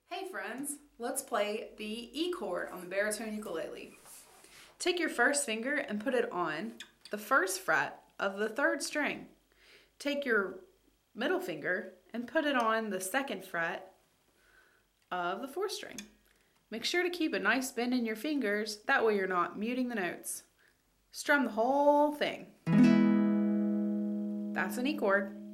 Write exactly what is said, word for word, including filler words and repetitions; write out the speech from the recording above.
Hey friends, let's play the E chord on the baritone ukulele. Take your first finger and put it on the first fret of the third string. Take your middle finger and put it on the second fret of the fourth string. Make sure to keep a nice bend in your fingers, that way you're not muting the notes. Strum the whole thing. That's an E chord.